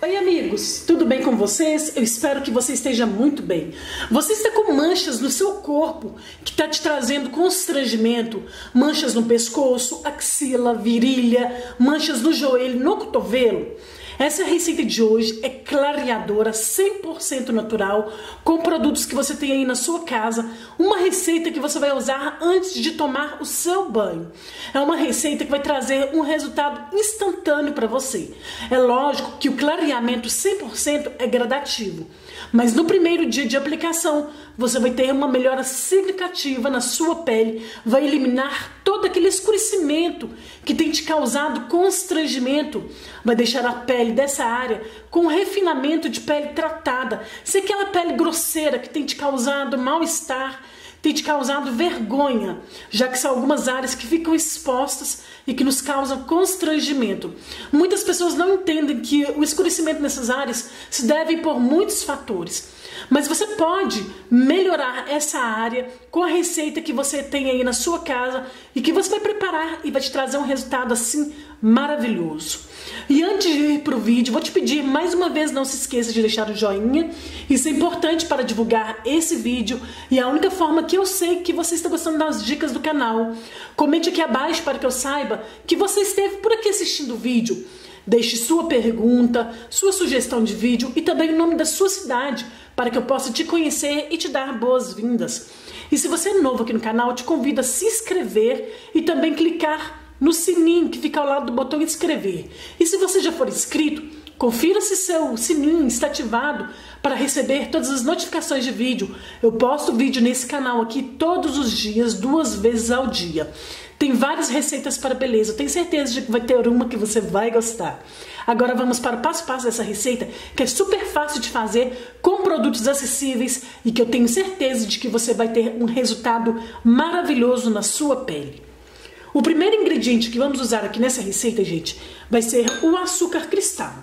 Oi amigos, tudo bem com vocês? Eu espero que você esteja muito bem. Você está com manchas no seu corpo que está te trazendo constrangimento, manchas no pescoço, axila, virilha, manchas no joelho, no cotovelo? Essa receita de hoje é clareadora, 100% natural, com produtos que você tem aí na sua casa. Uma receita que você vai usar antes de tomar o seu banho. É uma receita que vai trazer um resultado instantâneo para você. É lógico que o clareamento 100% é gradativo, mas no primeiro dia de aplicação você vai ter uma melhora significativa na sua pele, vai eliminar todo aquele escurecimento que tem te causado constrangimento, vai deixar a pele dessa área com refinamento de pele tratada, sem aquela pele grosseira que tem te causado mal-estar, tem te causado vergonha, já que são algumas áreas que ficam expostas e que nos causam constrangimento. Muitas pessoas não entendem que o escurecimento nessas áreas se deve por muitos fatores, mas você pode melhorar essa área com a receita que você tem aí na sua casa e que você vai preparar e vai te trazer um resultado assim maravilhoso. E antes de ir para o vídeo, vou te pedir mais uma vez, não se esqueça de deixar o joinha. Isso é importante para divulgar esse vídeo e é a única forma que eu sei que você está gostando das dicas do canal. Comente aqui abaixo para que eu saiba que você esteve por aqui assistindo o vídeo. Deixe sua pergunta, sua sugestão de vídeo e também o nome da sua cidade para que eu possa te conhecer e te dar boas-vindas. E se você é novo aqui no canal, eu te convido a se inscrever e também clicar no sininho que fica ao lado do botão inscrever. E se você já for inscrito, confira se seu sininho está ativado para receber todas as notificações de vídeo. Eu posto vídeo nesse canal aqui todos os dias, 2 vezes ao dia. Tem várias receitas para beleza, eu tenho certeza de que vai ter uma que você vai gostar. Agora vamos para o passo a passo dessa receita, que é super fácil de fazer, com produtos acessíveis e que eu tenho certeza de que você vai ter um resultado maravilhoso na sua pele. O primeiro ingrediente que vamos usar aqui nessa receita, gente, vai ser o açúcar cristal.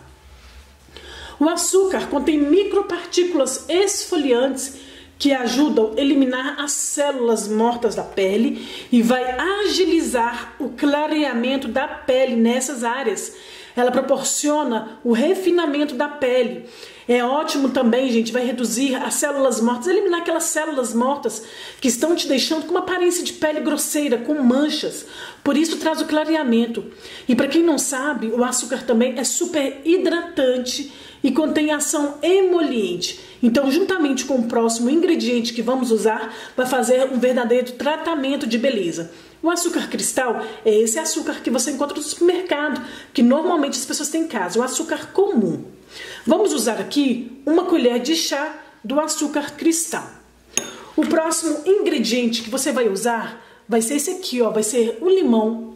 O açúcar contém micropartículas esfoliantes que ajudam a eliminar as células mortas da pele e vai agilizar o clareamento da pele nessas áreas. Ela proporciona o refinamento da pele. É ótimo também, gente, vai reduzir as células mortas, eliminar aquelas células mortas que estão te deixando com uma aparência de pele grosseira, com manchas. Por isso traz o clareamento. E para quem não sabe, o açúcar também é super hidratante e contém ação emoliente. Então, juntamente com o próximo ingrediente que vamos usar, vai fazer um verdadeiro tratamento de beleza. O açúcar cristal é esse açúcar que você encontra no supermercado, que normalmente as pessoas têm em casa, o açúcar comum. Vamos usar aqui 1 colher de chá do açúcar cristal. O próximo ingrediente que você vai usar vai ser esse aqui, ó, vai ser o limão.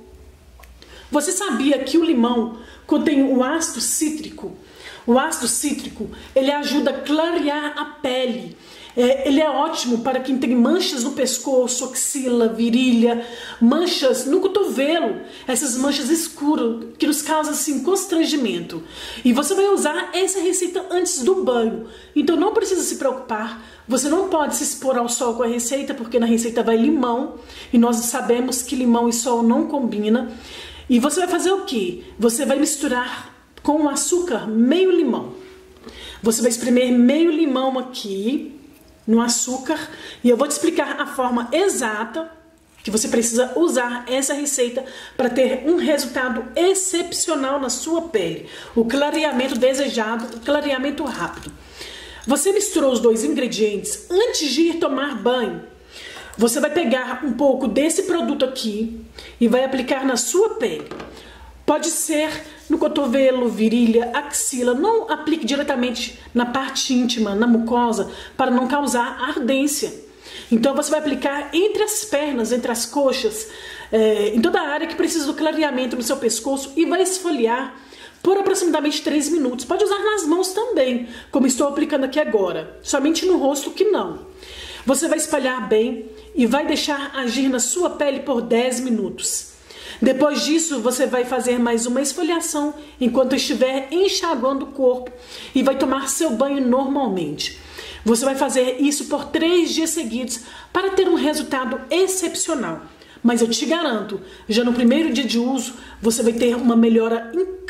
Você sabia que o limão contém o ácido cítrico? O ácido cítrico, ele ajuda a clarear a pele. Ele é ótimo para quem tem manchas no pescoço, axila, virilha, manchas no cotovelo, essas manchas escuras que nos causam assim constrangimento. E você vai usar essa receita antes do banho, então não precisa se preocupar. Você não pode se expor ao sol com a receita, porque na receita vai limão e nós sabemos que limão e sol não combinam. E você vai fazer o que? Você vai misturar com o açúcar meio limão. Você vai espremer meio limão aqui no açúcar e eu vou te explicar a forma exata que você precisa usar essa receita para ter um resultado excepcional na sua pele. O clareamento desejado, o clareamento rápido. Você misturou os 2 ingredientes antes de ir tomar banho. Você vai pegar um pouco desse produto aqui e vai aplicar na sua pele. Pode ser no cotovelo, virilha, axila. Não aplique diretamente na parte íntima, na mucosa, para não causar ardência. Então você vai aplicar entre as pernas, entre as coxas, em toda a área que precisa do clareamento no seu pescoço e vai esfoliar por aproximadamente 3 minutos. Pode usar nas mãos também, como estou aplicando aqui agora. Somente no rosto que não. Você vai espalhar bem e vai deixar agir na sua pele por 10 minutos. Depois disso, você vai fazer mais uma esfoliação enquanto estiver enxaguando o corpo e vai tomar seu banho normalmente. Você vai fazer isso por 3 dias seguidos para ter um resultado excepcional. Mas eu te garanto, já no primeiro dia de uso, você vai ter uma melhora incrível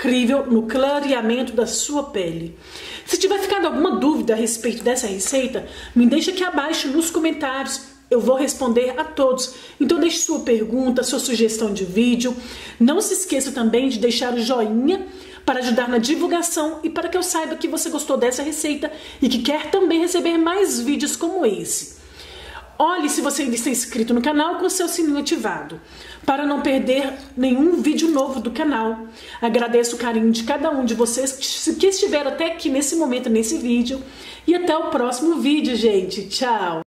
incrível no clareamento da sua pele. Se tiver ficado alguma dúvida a respeito dessa receita, me deixa aqui abaixo nos comentários. Eu vou responder a todos. Então deixe sua pergunta, sua sugestão de vídeo. Não se esqueça também de deixar o joinha para ajudar na divulgação e para que eu saiba que você gostou dessa receita e que quer também receber mais vídeos como esse. Olhe se você ainda está inscrito no canal com o seu sininho ativado, para não perder nenhum vídeo novo do canal. Agradeço o carinho de cada um de vocês que estiveram até aqui nesse momento, nesse vídeo. E até o próximo vídeo, gente. Tchau!